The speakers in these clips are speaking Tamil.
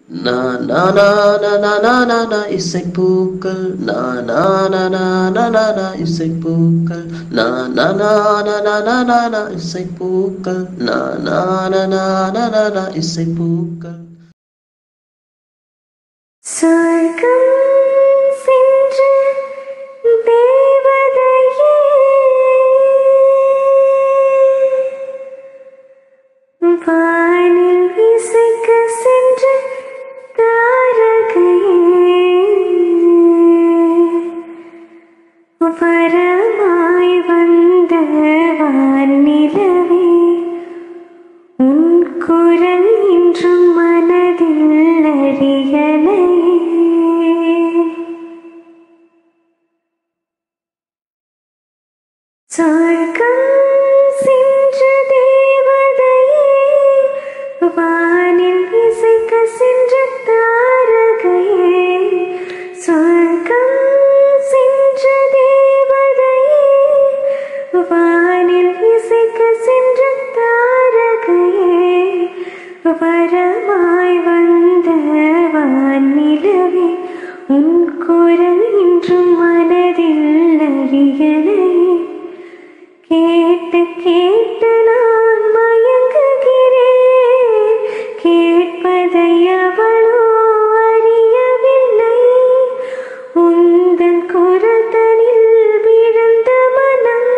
Na na na na na na na na இசைப்பூக்கள் na na na na na na na இசைப்பூக்கள் na na na na na na na na இசைப்பூக்கள் na na na na na na na இசைப்பூக்கள் சொர்க்கம் சென்று தேவதையே வானில் இசைக்க சென்று தாரகையே வரமாய் வந்த வானிலவே உன் குரல் இன்றும் மனதில் அறியலையே சொர்க்கம் சென்ற தேவதையே வானில் இசைக்க சென்ற தாரகையே சொர்க்கம் சென்ற தேவதையே வானில் இசைக்க சென்ற தாரகையே வரமாய் வந்த வானிலவே உன் குரல் இன்றும் மனதில் அறியலையே கேட்டு கேட்டு நான் மயங்குகிறேன் கேட்பதை அவளோ அறியவில்லை உந்தன் குரத்தனில் விழுந்த மனம்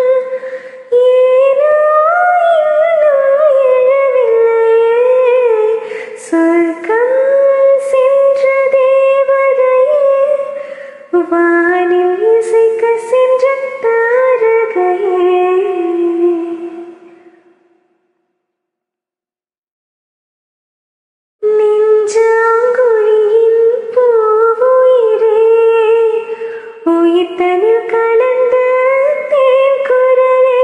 ஏனோ இன்னும் எழவில்லையே சொர்க்கம் சென்ற தேவதையே வானில் இசைக்க சென்ற தாரகையே நெஞ்சாங்குழியின் பூவுயிரே உயிர்த்தனில் கலந்த தேன் குரலே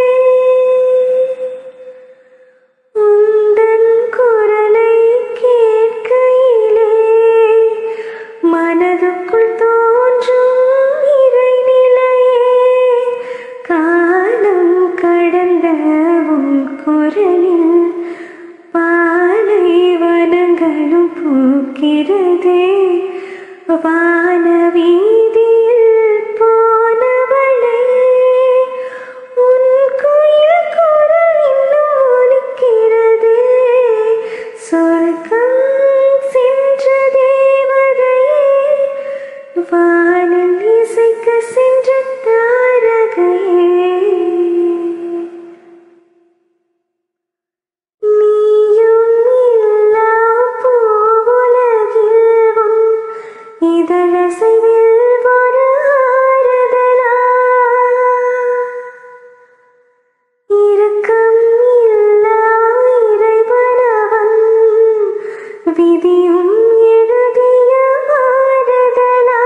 உந்தன் குரலை கேட்கையிலே மனதுக்குள் தோன்றும் இறைநிலையே காலம் கடந்த உன் குரலில் பாலைவனங்களும் பூக்கிறதே வான வீதியில் போனவளே உன் குயில் குரல் இன்னும் ஒலிக்கிறதே சொர்க்கம் சென்ற தேவதையே வானில் இசைக்க சென்ற தாரகையே நீயும் இல்லா பூவுலகில் உன் இதழசைவில் ஒரு ஆறுதலா இரக்கம் இல்லா இறைவனவன் விதியும் எழுதிய ஆறுதலா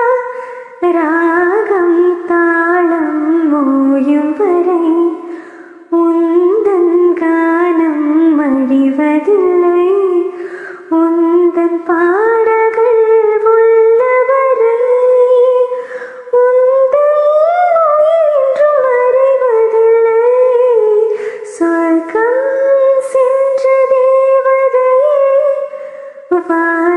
ராகம் தாளம் ஓயும் வரை உந்தன் கானம் அழிவதில்லை உந்தன் பாடல்கள் உள்ளவரை உந்தன் உயிர் என்றும் மறைவதில்லை சொர்க்கம் சென்ற தேவதையே